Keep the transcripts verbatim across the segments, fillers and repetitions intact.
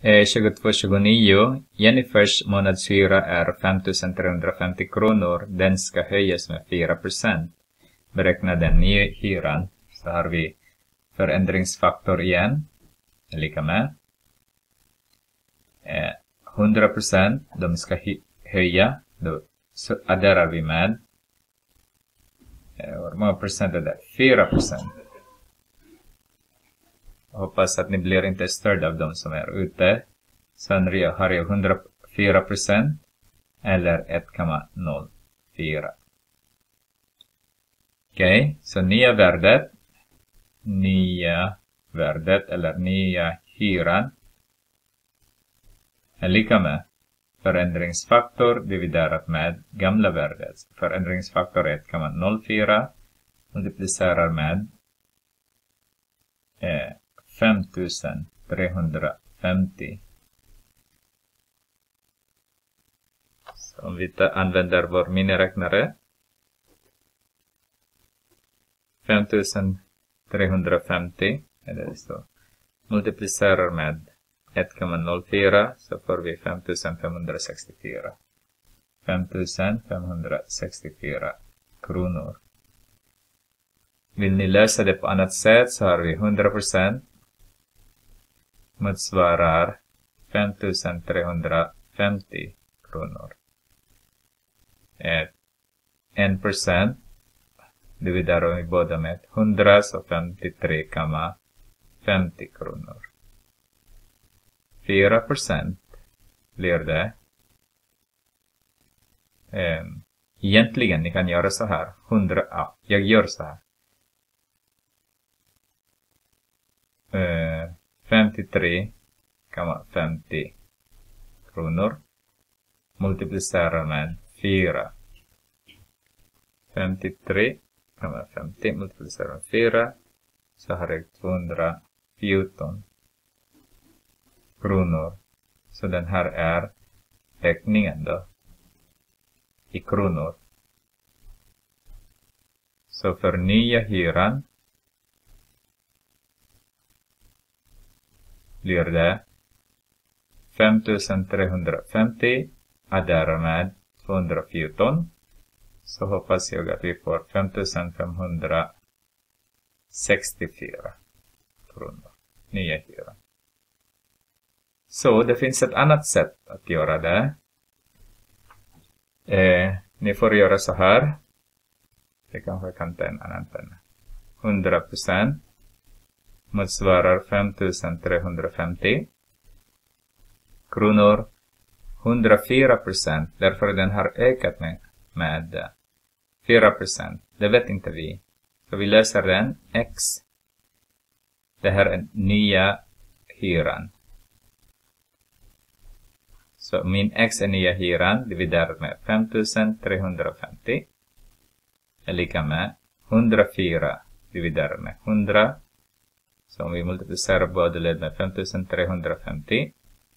tjugotvå tjugonio. Jennifers månadshyra är femtusen trehundrafemtio kronor. Den ska höjas med fyra procent. Beräkna den nya hyran. Så har vi förändringsfaktor igen. Lika med. Eh, hundra procent. De ska höja. Då så adderar vi med. Eh, hur många procent är det? fyra procent. Hoppas att ni blir inte störda av de som är ute. Sen har jag hundrafyra procent eller ett komma noll fyra. Okej, okay, så nya värdet. Nya värdet eller nya hyran är lika med förändringsfaktor dividerat med gamla värdet. Förändringsfaktor ett komma noll fyra multiplicerar med eh, femtusen trehundrafemtio. Så om vi använder vår miniräknare. femtusen trehundrafemtio eller det står. Multiplicerar med ett komma noll fyra så får vi femtusen femhundrasextiofyra. femtusen femhundrasextiofyra kronor. Vill ni lösa det på annat sätt så har vi hundra procent. Motsvarar femtusen trehundrafemtio kronor. en procent dividerar vi båda med hundra så femtiotre komma femtio kronor. fyra procent blir det. Um, egentligen ni kan göra så här. hundra, ja, jag gör så här. Uh, femtiotre komma femtio kronor multiplicerar med fyra. femtiotre komma femtio multiplicerar med fyra så har jag tvåhundrafjorton kronor. Så den här är räkningen då i kronor. Så för nya hyran blir det femtusen trehundrafemtio adderar med tvåhundrafjorton. Så hoppas jag att vi får femtusen femhundrasextiofyra kronor. Nya hyran. Så det finns ett annat sätt att göra det. Eh, ni får göra så här. Det kanske kan ta en annan penna. hundra procent motsvarar femtusen trehundrafemtio kronor. hundrafyra procent. Därför den har ökat med, med fyra procent. Det vet inte vi. Så vi löser den. X. Det här är nya hyran. Så min X är nya hyran dividerat med femtusen trehundrafemtio är lika med hundrafyra dividerat med hundra. Så om vi multiplicerar båda led med femtusen trehundrafemtio.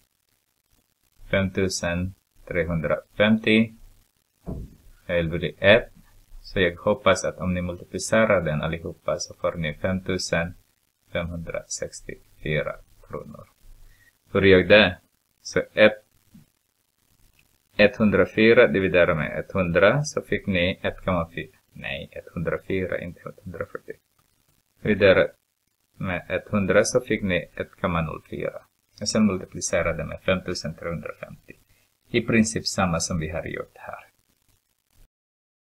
femtusen trehundrafemtio det blir ett. Så jag hoppas att om ni multiplicerar den allihopa så får ni femtusen femhundrasextiofyra kronor. Hur gör det? Så ett etthundrafyra dividerar med etthundra så fick ni ett komma fyra. Nej, etthundrafyra, inte etthundrafyrtio. Dividerar med etthundra så fick ni ett komma noll fyra. Och sen multiplicerade med femtusen trehundrafemtio. I princip samma som vi har gjort här.